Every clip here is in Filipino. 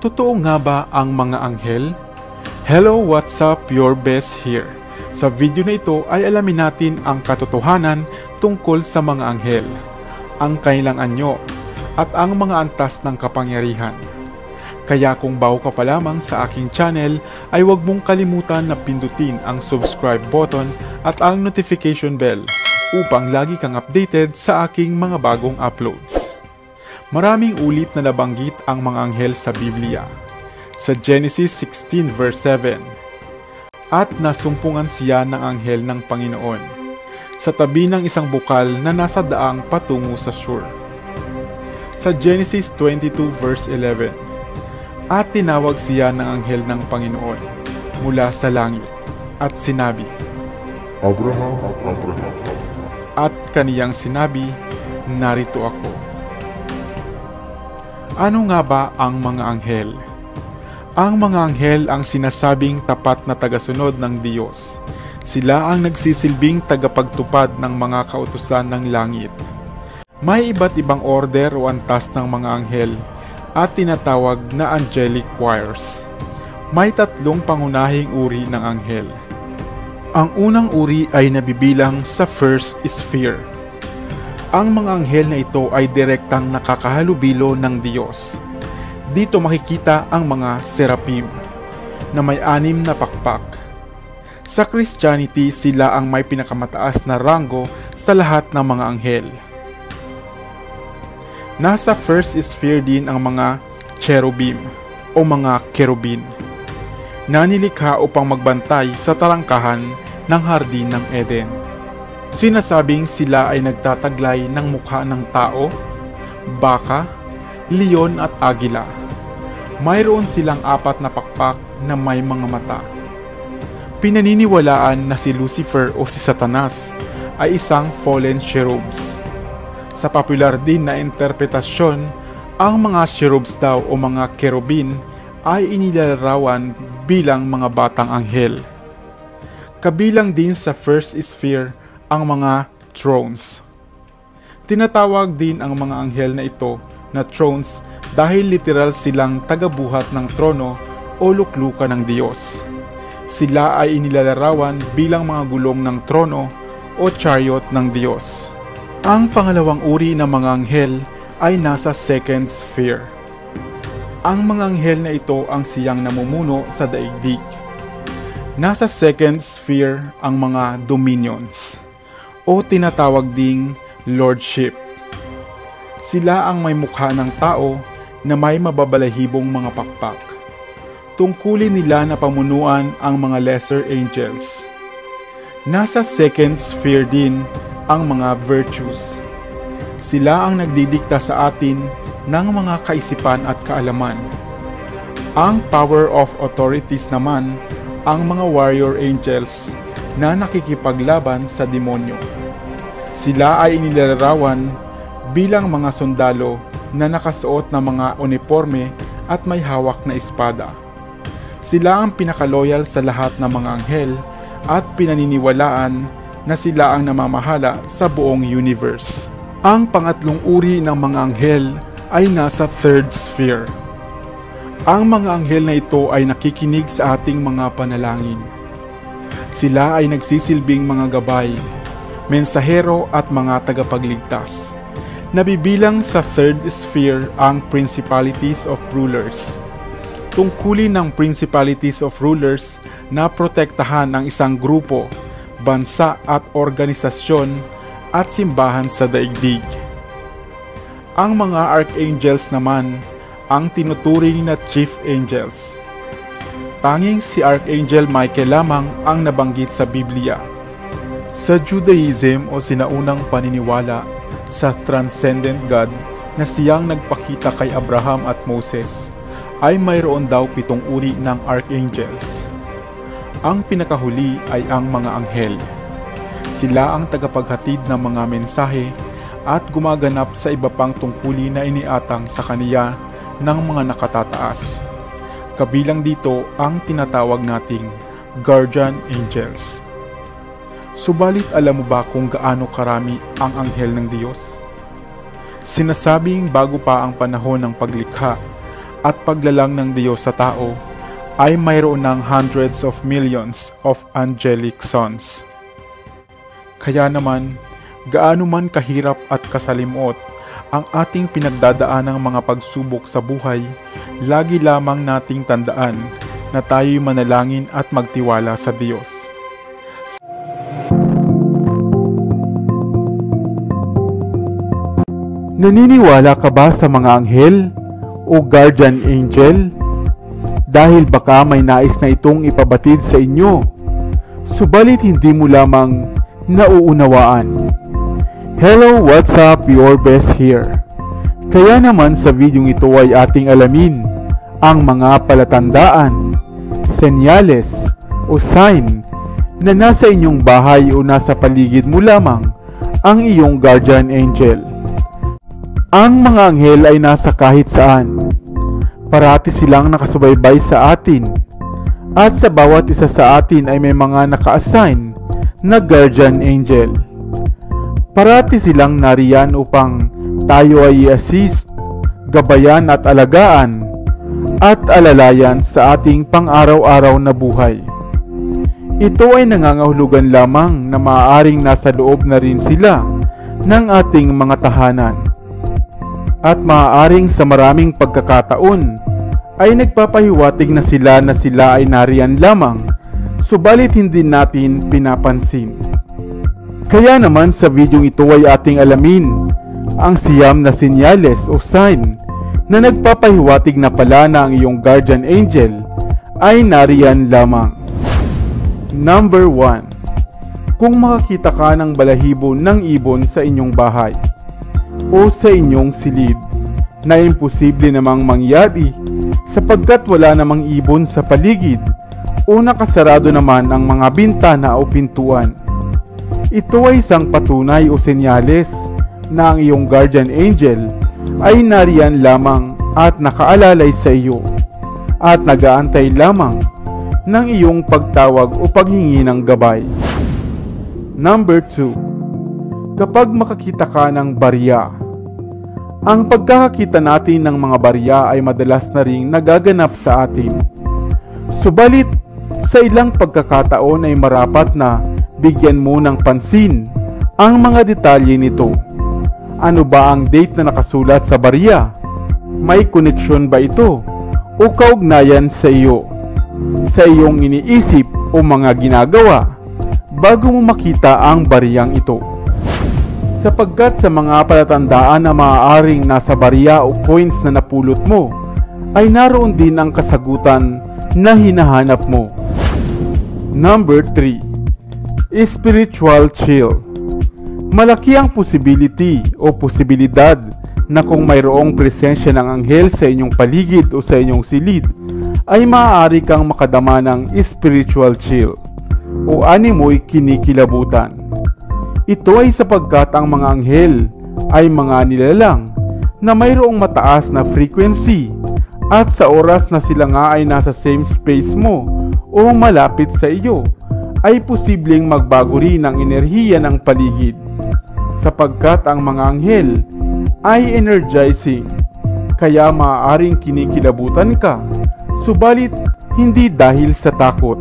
Totoo nga ba ang mga anghel? Hello, what's up? Your best here. Sa video na ito ay alamin natin ang katotohanan tungkol sa mga anghel, ang kanilang anyo, at ang mga antas ng kapangyarihan. Kaya kung bago ka pa lamang sa aking channel ay huwag mong kalimutan na pindutin ang subscribe button at ang notification bell upang lagi kang updated sa aking mga bagong uploads. Maraming ulit na nabanggit ang mga anghel sa Biblia. Sa Genesis 16 verse 7, at nasumpungan siya ng anghel ng Panginoon sa tabi ng isang bukal na nasa daang patungo sa Shur. Sa Genesis 22 verse 11, at tinawag siya ng anghel ng Panginoon mula sa langit at sinabi, Abraham, Abraham. At kaniyang sinabi, narito ako. Ano nga ba ang mga anghel? Ang mga anghel ang sinasabing tapat na tagasunod ng Diyos. Sila ang nagsisilbing tagapagtupad ng mga kautusan ng langit. May iba't ibang order o antas ng mga anghel at tinatawag na angelic choirs. May tatlong pangunahing uri ng anghel. Ang unang uri ay nabibilang sa first sphere. Ang mga anghel na ito ay direktang nakakahalubilo ng Diyos. Dito makikita ang mga seraphim na may 6 na pakpak. Sa Christianity, sila ang may pinakamataas na ranggo sa lahat ng mga anghel. Nasa first sphere din ang mga cherubim o mga kerubin na nilikha upang magbantay sa talangkahan ng hardin ng Eden. Sinasabing sila ay nagtataglay ng mukha ng tao, baka, leon at agila. Mayroon silang 4 na pakpak na may mga mata. Pinaniniwalaan na si Lucifer o si Satanas ay isang fallen cherubs. Sa popular din na interpretasyon, ang mga cherubs daw o mga kerubin ay inilalarawan bilang mga batang anghel. Kabilang din sa first sphere ang mga thrones. Tinatawag din ang mga anghel na ito na thrones dahil literal silang tagabuhat ng trono o luklukan ng Diyos. Sila ay inilalarawan bilang mga gulong ng trono o chariot ng Diyos. Ang pangalawang uri ng mga anghel ay nasa second sphere. Ang mga anghel na ito ang siyang namumuno sa daigdig. Nasa second sphere ang mga dominions o tinatawag ding lordship. Sila ang may mukha ng tao na may mababalahibong mga pakpak. Tungkulin nila na pamunuan ang mga lesser angels. Nasa second sphere din ang mga virtues. Sila ang nagdidikta sa atin ng mga kaisipan at kaalaman. Ang power of authorities naman ang mga warrior angels na nakikipaglaban sa demonyo. Sila ay inilalarawan bilang mga sundalo na nakasuot ng mga uniforme at may hawak na espada. Sila ang pinakaloyal sa lahat ng mga anghel at pinaniniwalaan na sila ang namamahala sa buong universe. Ang pangatlong uri ng mga anghel ay nasa third sphere. Ang mga anghel na ito ay nakikinig sa ating mga panalangin. Sila ay nagsisilbing mga gabay, mensahero at mga tagapagligtas. Nabibilang sa third sphere ang principalities of rulers. Tungkulin ng principalities of rulers na protektahan ang isang grupo, bansa at organisasyon at simbahan sa daigdig. Ang mga archangels naman ang tinuturing na chief angels. Tanging si Archangel Michael lamang ang nabanggit sa Biblia. Sa Judaism o sinaunang paniniwala sa transcendent God na siyang nagpakita kay Abraham at Moses, ay mayroon daw 7 uri ng archangels. Ang pinakahuli ay ang mga anghel. Sila ang tagapaghatid ng mga mensahe at gumaganap sa iba pang tungkulin na iniatang sa kaniya ng mga nakatataas. Kabilang dito ang tinatawag nating guardian angels. Subalit alam mo ba kung gaano karami ang anghel ng Diyos? Sinasabing bago pa ang panahon ng paglikha at paglalang ng Diyos sa tao ay mayroon ng hundreds of millions of angelic sons. Kaya naman, gaano man kahirap at kasalimot ang ating pinagdadaanang mga pagsubok sa buhay, lagi lamang nating tandaan na tayo'y manalangin at magtiwala sa Diyos. Naniniwala ka ba sa mga anghel o guardian angel? Dahil baka may nais na itong ipabatid sa inyo, subalit hindi mo lamang nauunawaan. Hello, what's up? Your best here. Kaya naman sa videong ito ay ating alamin ang mga palatandaan, senyales o sign na nasa inyong bahay o nasa paligid mo lamang ang iyong guardian angel. Ang mga anghel ay nasa kahit saan. Parati silang nakasubaybay sa atin. At sa bawat isa sa atin ay may mga naka-assign na guardian angel. Parati silang nariyan upang tayo ay i-assist, gabayan at alagaan at alalayan sa ating pang-araw-araw na buhay. Ito ay nangangahulugan lamang na maaaring nasa loob na rin sila ng ating mga tahanan. At maaaring sa maraming pagkakataon ay nagpapahiwatig na sila ay nariyan lamang, subalit hindi natin pinapansin. Kaya naman sa videong ito ay ating alamin ang siyam na senyales o sign na nagpapahiwatig na pala na ang iyong guardian angel ay nariyan lamang. Number 1. Kung makakita ka ng balahibo ng ibon sa inyong bahay o sa inyong silid, na imposible namang mangyari sapagkat wala namang ibon sa paligid o nakasarado naman ang mga bintana o pintuan. Ito ay isang patunay o senyales na ang iyong guardian angel ay nariyan lamang at nakaalalay sa iyo at nag-aantay lamang ng iyong pagtawag o paghingi ng gabay. Number 2. Kapag makakita ka ng barya. Ang pagkakakita natin ng mga barya ay madalas na ring nagaganap sa atin. Subalit, sa ilang pagkakataon ay marapat na bigyan mo ng pansin ang mga detalye nito. Ano ba ang date na nakasulat sa barya? May koneksyon ba ito o kaugnayan sa iyo, sa iyong iniisip o mga ginagawa bago mo makita ang baryang ito? Sapagkat sa mga palatandaan na maaaring nasa barya o coins na napulot mo, ay naroon din ang kasagutan na hinahanap mo. Number 3. Spiritual chill. Malaki ang posibilidad na kung mayroong presensya ng anghel sa inyong paligid o sa inyong silid, ay maaari kang makadama ng spiritual chill o animoy kinikilabutan. Ito ay sapagkat ang mga anghel ay mga nilalang na mayroong mataas na frequency at sa oras na sila nga ay nasa same space mo o malapit sa iyo, ay posibleng magbago rin ang enerhiya ng paligid sapagkat ang mga anghel ay energizing, kaya maaaring kinikilabutan ka, subalit hindi dahil sa takot.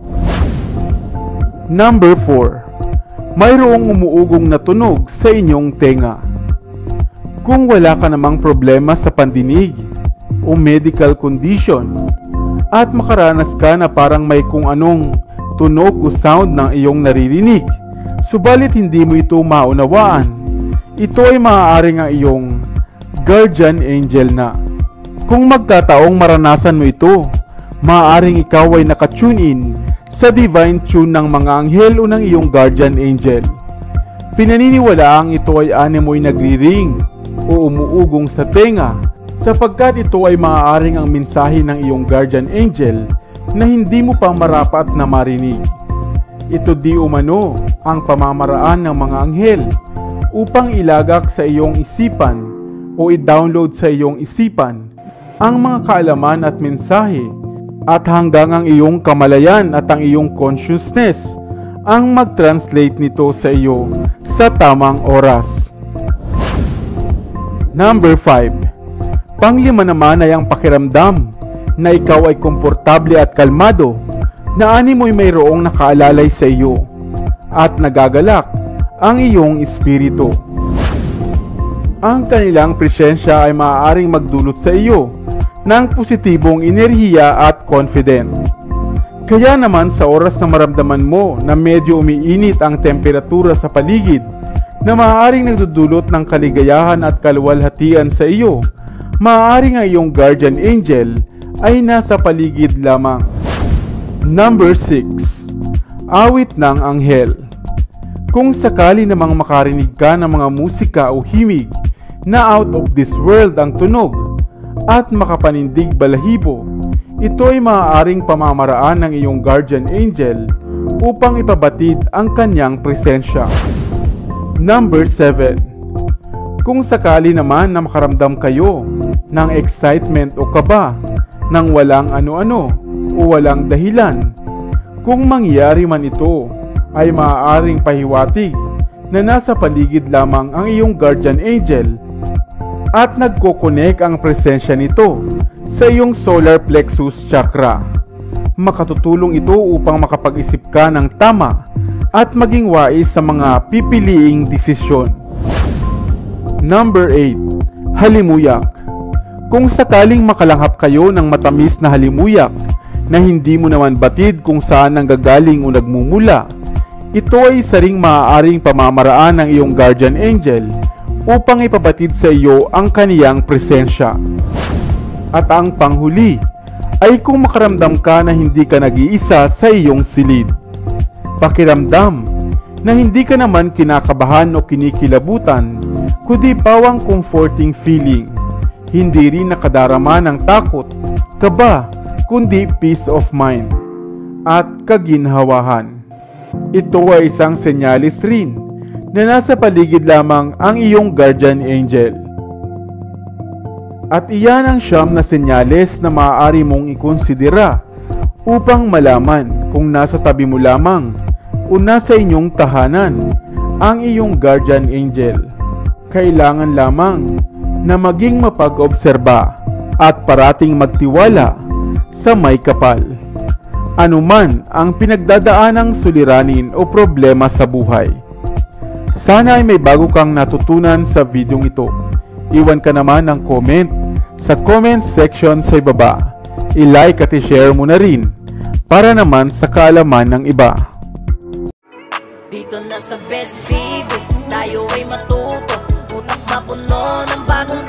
Number 4. Mayroong umuugong na tunog sa inyong tenga. Kung wala ka namang problema sa pandinig o medical condition at makaranas ka na parang may kung anong tunog o sound ng iyong naririnig, subalit hindi mo ito maunawaan, ito ay maaaring ang iyong guardian angel na. Kung magkataong maranasan mo ito, maaaring ikaw ay nakatune in sa divine tune ng mga anghel o ng iyong guardian angel. Pinaniniwalaang ito ay animoy nagriring o umuugong sa tenga sapagkat ito ay maaaring ang mensahe ng iyong guardian angel na hindi mo pa marapat na marinig. Ito di umano ang pamamaraan ng mga anghel upang ilagak sa iyong isipan o i-download sa iyong isipan ang mga kaalaman at mensahe at hanggang ang iyong kamalayan at ang iyong consciousness ang mag-translate nito sa iyo sa tamang oras. Number 5. Panglima naman ay ang pakiramdam na ikaw ay komportable at kalmado, na animoy mayroong nakaalalay sa iyo at nagagalak ang iyong espiritu. Ang kanilang presensya ay maaaring magdulot sa iyo ng positibong enerhiya at confident. Kaya naman sa oras na maramdaman mo na medyo umiinit ang temperatura sa paligid, na maaaring nagdudulot ng kaligayahan at kaluwalhatian sa iyo, maaaring ang iyong guardian angel ay nasa paligid lamang. Number 6. Awit ng Anghel. Kung sakali namang makarinig ka ng mga musika o himig na out of this world ang tunog at makapanindig balahibo, ito ay maaaring pamamaraan ng iyong guardian angel upang ipabatid ang kanyang presensya. Number 7. Kung sakali naman na makaramdam kayo ng excitement o kaba nang walang ano-ano o walang dahilan, kung mangyari man ito, ay maaaring pahiwatig na nasa paligid lamang ang iyong guardian angel at nagkokonek ang presensya nito sa iyong solar plexus chakra. Makatutulong ito upang makapag-isip ka ng tama at maging wais sa mga pipiliing desisyon. Number 8. Halimuyak. Kung sakaling makalanghap kayo ng matamis na halimuyak na hindi mo naman batid kung saan nanggagaling o nagmumula, ito ay isa ring maaaring pamamaraan ng iyong guardian angel upang ipabatid sa iyo ang kaniyang presensya. At ang panghuli ay kung makaramdam ka na hindi ka nag-iisa sa iyong silid. Pakiramdam na hindi ka naman kinakabahan o kinikilabutan, kundi pawang comforting feeling. Hindi rin nakadarama ng takot, kaba, kundi peace of mind at kaginhawahan. Ito ay isang senyalis rin na nasa paligid lamang ang iyong guardian angel. At iyan ang siyam na senyales na maaari mong ikonsidera upang malaman kung nasa tabi mo lamang o nasa inyong tahanan ang iyong guardian angel. Kailangan lamang na maging mapag-obserba at parating magtiwala sa may kapal. Anuman ang pinagdadaanang suliranin o problema sa buhay. Sana ay may bago kang natutunan sa videong ito. Iwan ka naman ng comment sa comment section sa ibaba. I-like at i-share mo na rin para naman sa kaalaman ng iba. Dito na sa Best TV, tayo ay matuto. Utak mapuno ng bagong